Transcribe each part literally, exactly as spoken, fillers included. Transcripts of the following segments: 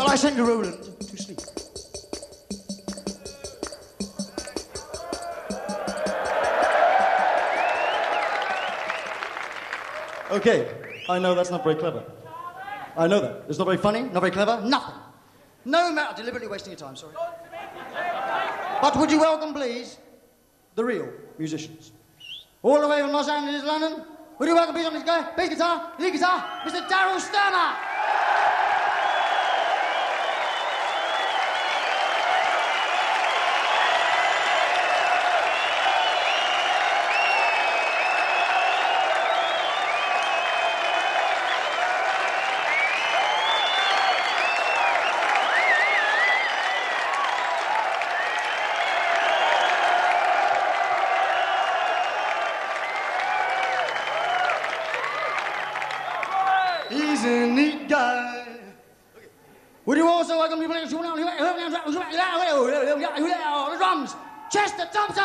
Well, I send you Roland to sleep. Okay, I know that's not very clever. I know that. It's not very funny, not very clever, nothing. No matter, deliberately wasting your time, sorry. But would you welcome, please, the real musicians? All the way from Los Angeles, London, would you welcome, please, on this guy, bass guitar, lead guitar, Mister Darryl Sterner! He's a neat guy. Would you also welcome people the drums, Chester Thompson?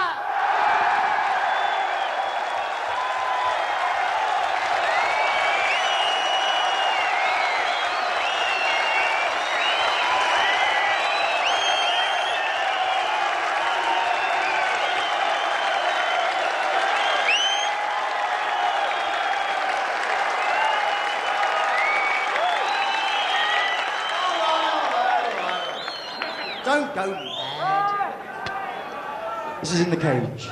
Don't go mad. This is in the cage.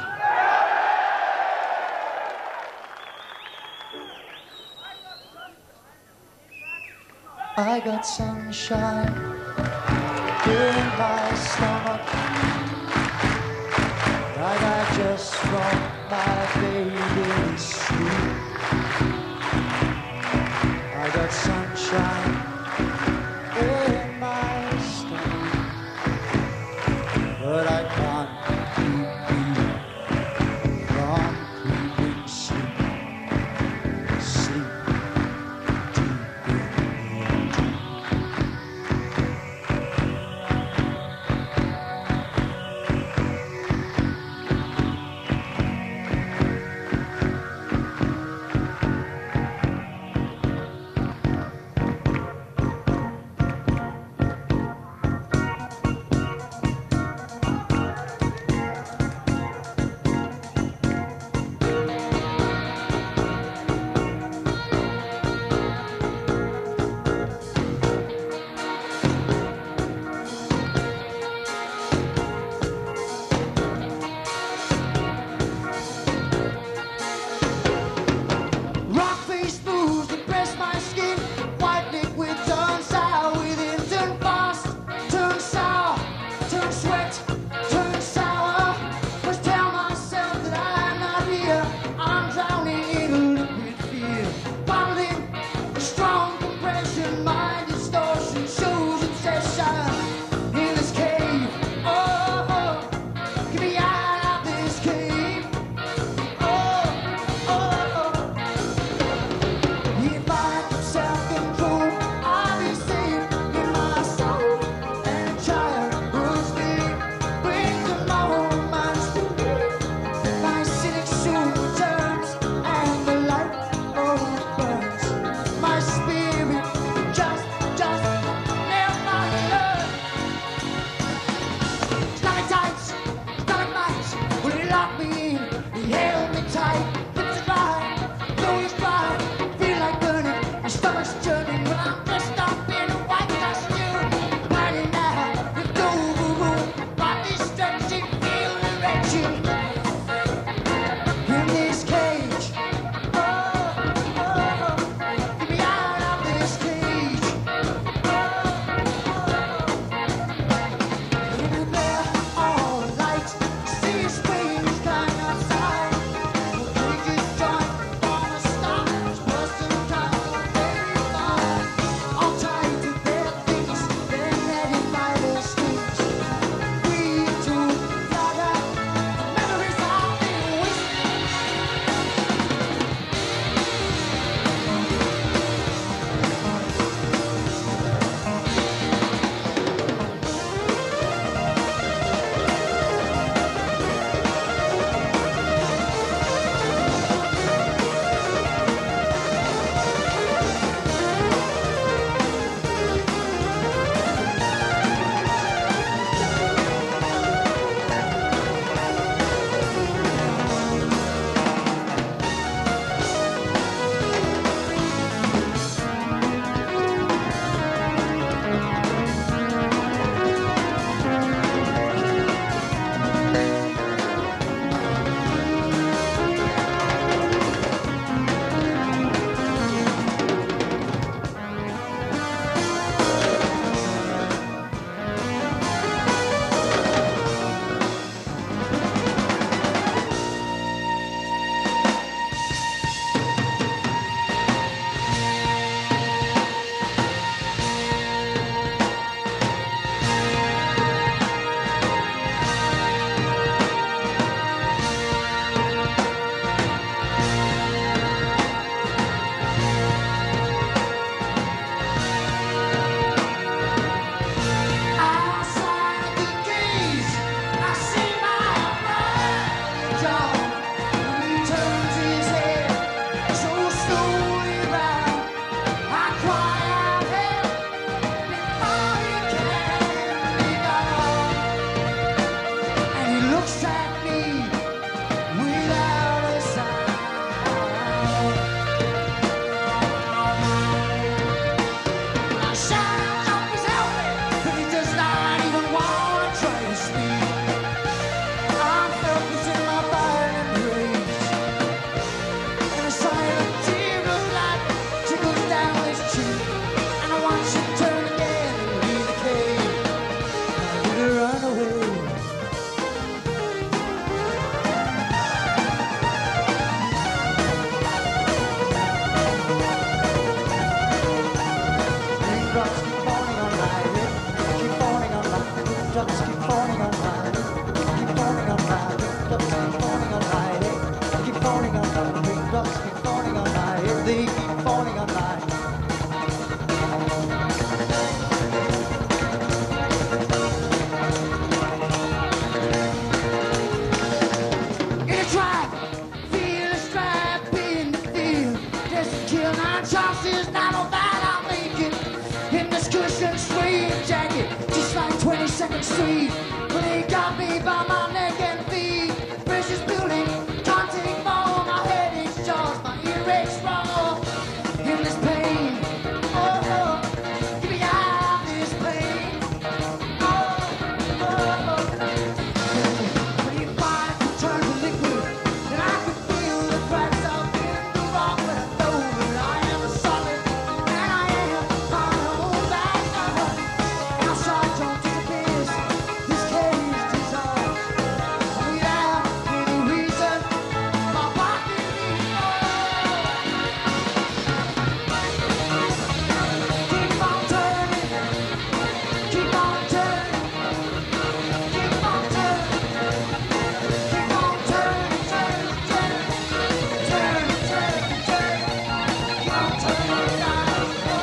I got sunshine in my stomach. I got just from my baby's sleep. I got sunshine in my stomach. But I can't keep you from creeping sleep, sleep deep in it, just like twenty-second Street. When he got me by my neck and feet, precious building, can't take more. My head is jaws, my earaches raw. Endless pain, oh, oh, get me out of this pain. Oh, oh, oh. When you find it turn to liquid, then I could feel the cracks up in the rock. But I know that I am a solid, and I am my own back number. Outside, don't take a piss, this cage dissolves. Without any reason, my pocket needs more. Keep on turning, keep on turning, keep on turning, keep on turning, turning, turning, turning, turning, turning, keep on turning down.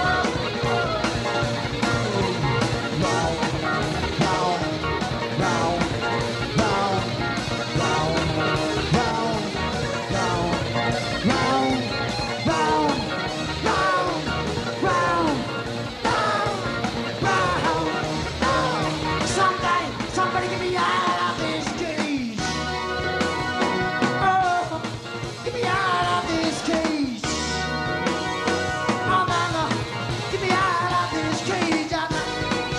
Round, round, round, round, round, round, round, round, round, round, round, round, round. Someday, somebody get me out of this cage. Oh, get me out of this cage. Oh, mama, get me out of this cage. I'm not-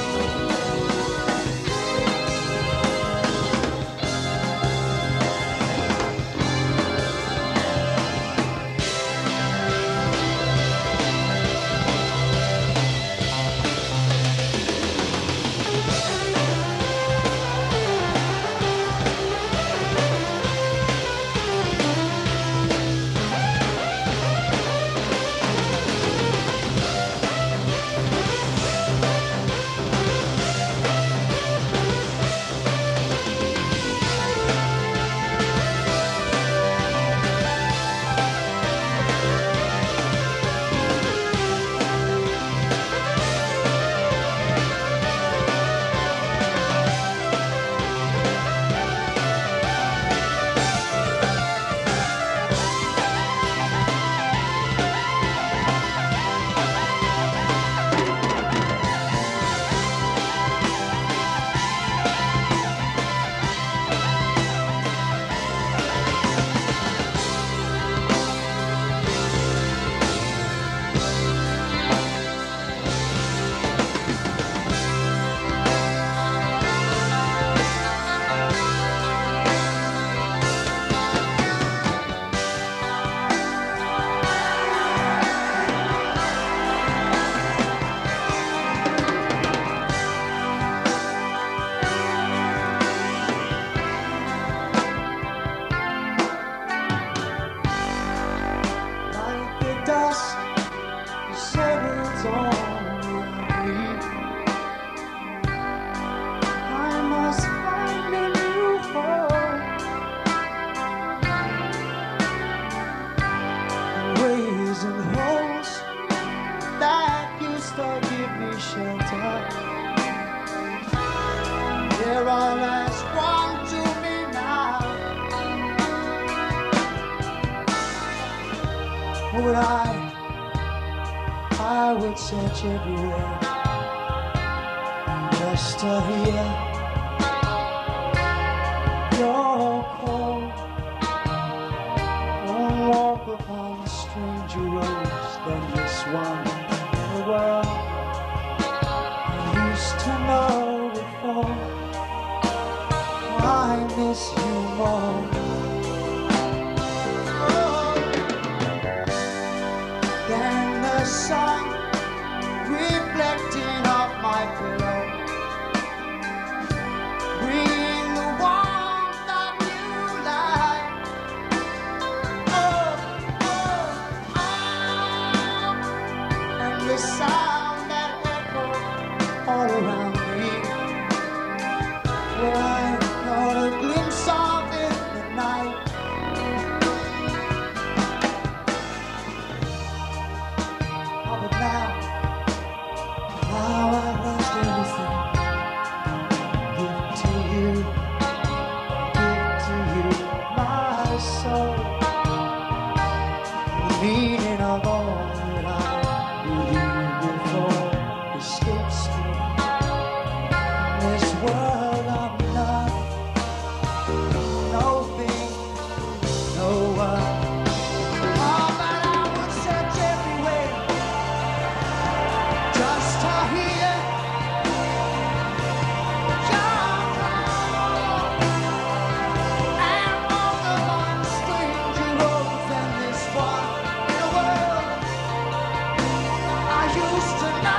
Like the dust that settles on me, I must find a new home. Ways and holes that used to give me shelter, they're all as one to me now. Would I, I would search everywhere just to hear your call. Won't walk upon stranger roads than this one in the world I used to know before. I miss you more. Than the sun reflecting off my pillow, bringing the warmth of new light. Oh, oh, oh, and the sound that echoed all around me, where I caught a glimpse of in the night. Now, how I lost everything. Give to you, give to you my soul. The meaning of all that I believed before escapes me. world of love. No thing, no one. Oh, but I would search everywhere just to hear your call. And all the one stranger roads and this one in a world I used to know.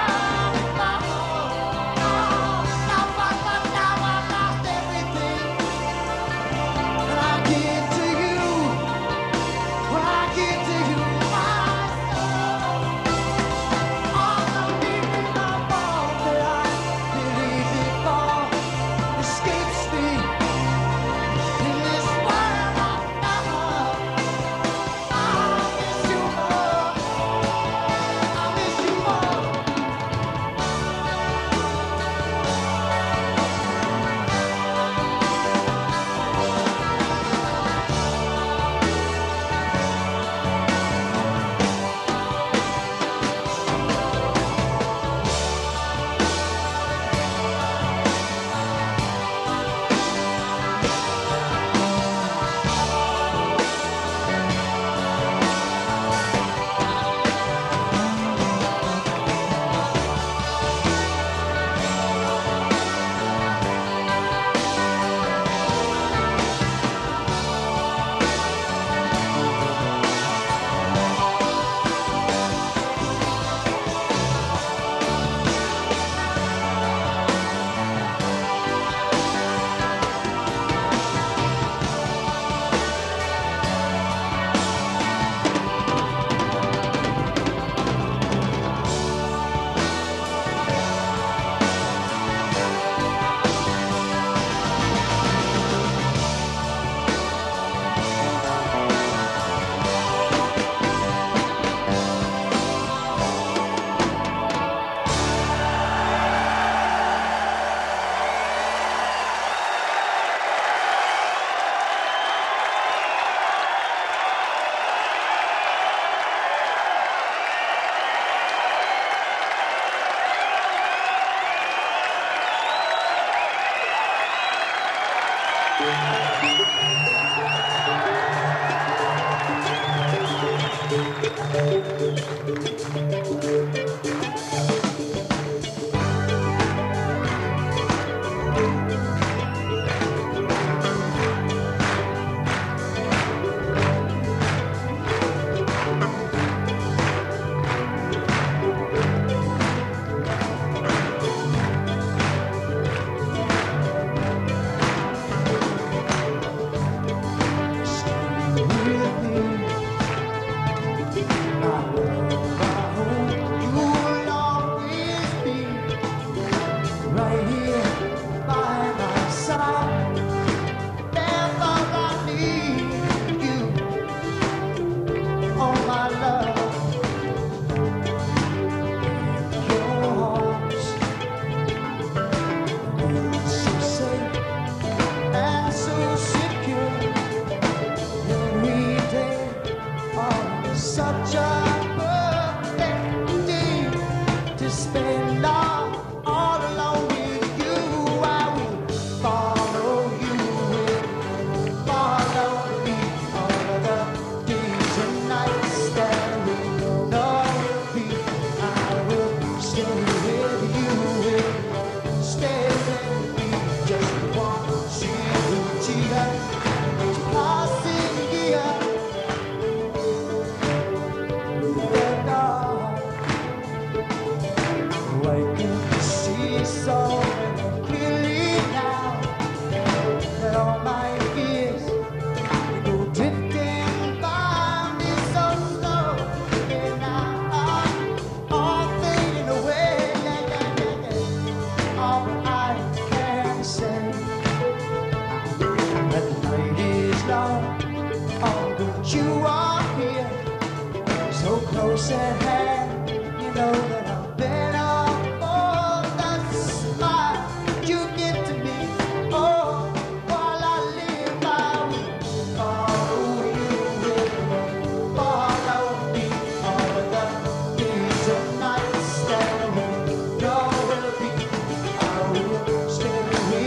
Stay with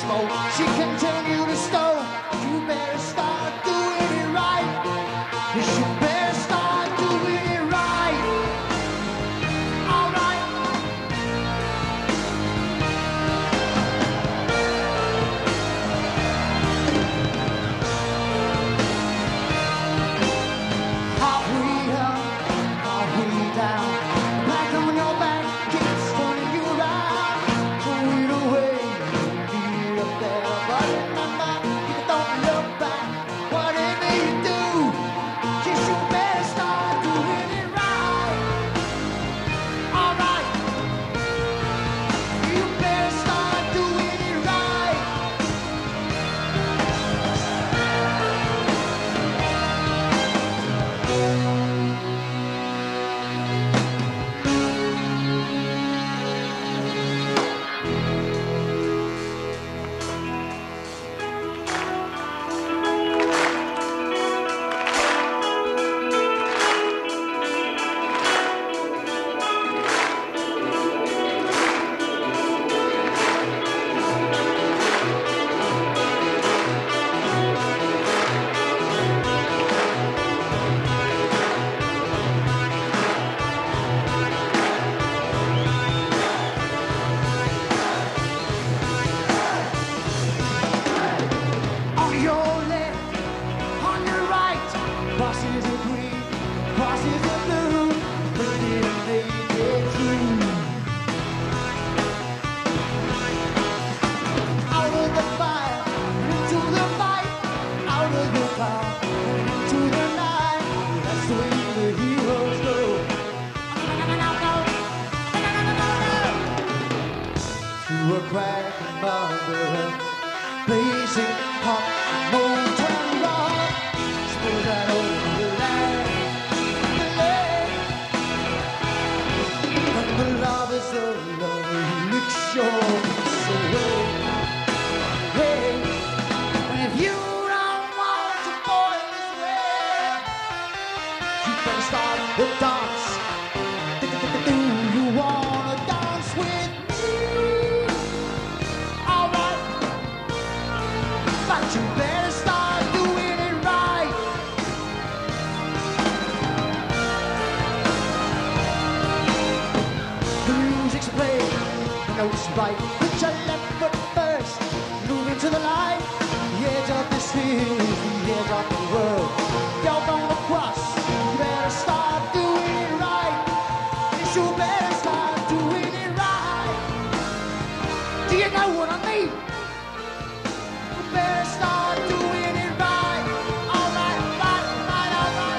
smoke. She can turn you to stone. You better start doing it right. You should better start doing it right. All right. Halfway up, halfway down. Back on your back, keeps turning you around. Throw it away, leave it there. But remember, you don't look back. Whatever you do, you should better start doing it right. All right. You better start doing it right. On your left, on your right, crosses are green, crosses are blue, but didn't make it through. Out of the fire, into the fight, out of the fire, and into the night. That's the way the heroes go. Through a crack in motherhood, blazing hot, molten rock, spills out over the land, the land. And the love is the love who licks your soul. Hey, and if you don't want to boil this way, you better start the dance. Do you wanna dance with me? All right. But you better start doing it right. The music's playing, the notes right. Put your left foot first, moving to the light. The edge of this hill is the edge of the world. You're gonna cross, you better start doing it right. Yes, you better start doing it right. Do you know what I mean? You better start doing it right. All right, right, right, all right.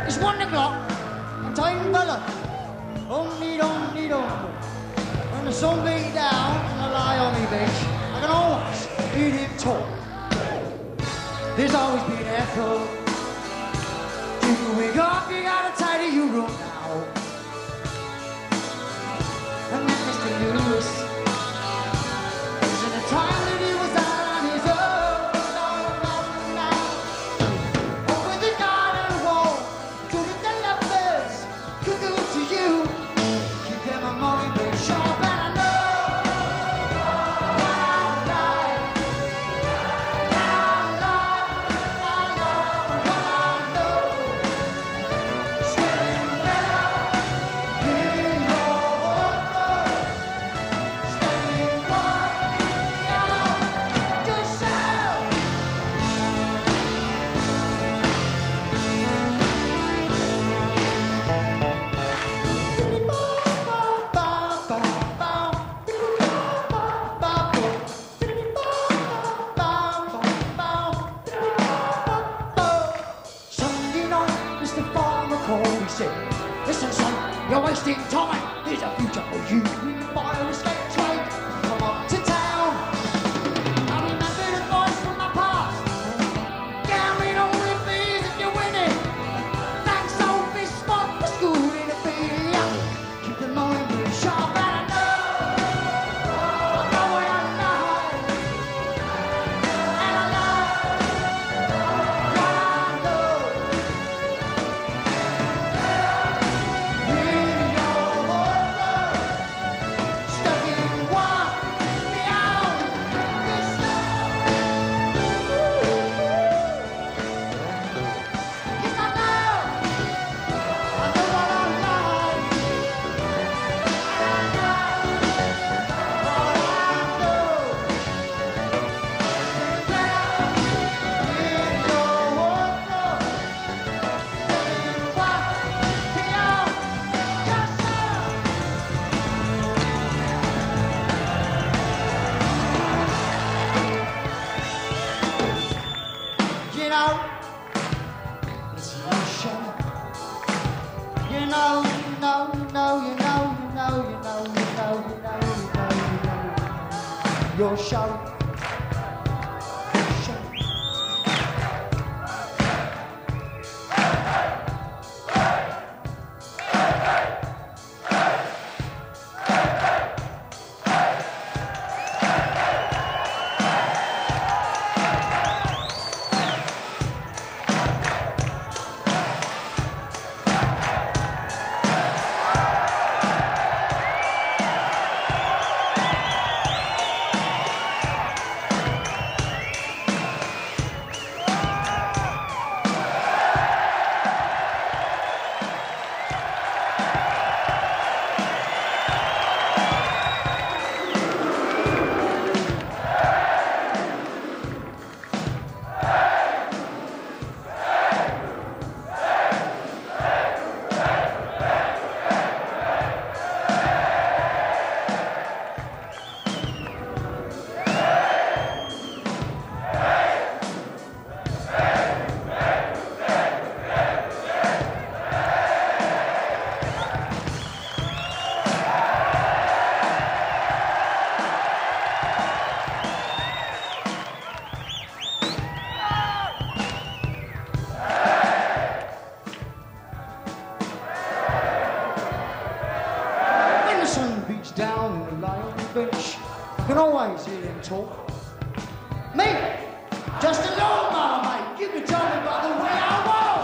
It's one o'clock, and time fella. Only don't need on. When the sun beat down and I lie on the beach, I can always hear him talk. There's always been echo. You wake up, you gotta tidy your room now. And then Mister Lewis, was in the time that he was out on his own. Over the garden wall, to the lovebirds, cuckoo to you. Keep them a moment, but sharp, and I know what I like. I love, I love what I know. Swimming better in your water. Standing one beyond yourself. Sunday night, Mister Farmer called, he said, listen son, you're wasting time, there's a future for you. Buy a escape train, come up to town. I remember the voice from my past, gambling on the fees if you're winning. Thanks old fish spot for school in a beer. Keep the mind really sharp, and I know, I know what I like, and I love what I know. In your water, stuck in one beyond yourself. Yes, I know, I know what I like, and I love what I know. In your water, stuck in one beyond yourself. You know, it's your show. You know, you know, you know, you know, you know, you know, you know, you know, you know, you know. Your show. Your show. When the sun beats down and I lie on the bench, I can always hear him talk. Me, just a little mama, mate. You can tell me by the way I walk.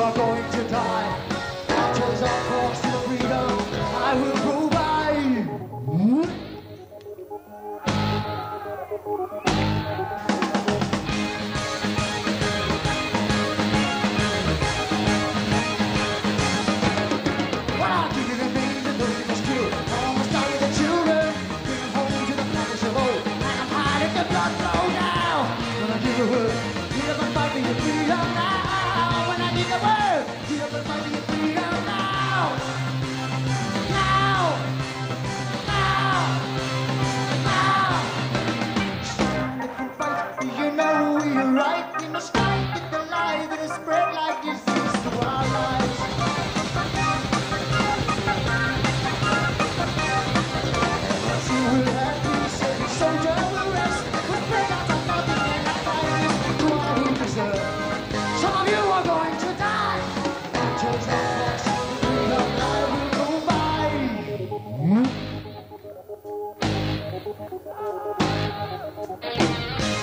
are going to die. Marchers on cross to freedom, I will provide. Hmm? What are you giving me the nothing is true? Almost die with the children, bring home to the palace of old. And I'm hiding the blood flow now. When I give a word, get up and fight for your freedom now. When I give a word, get up and fight for your freedom now. Now. Now. Now. Stand up and fight, do you know you're right? We must fight with the lie that is spread like disease to our lives. You will have peace and soldier will rest. With bread out of nothing and the fire to all who deserve. Some of you are going to die. Marchers on cross, freedom I will provide. Hmm?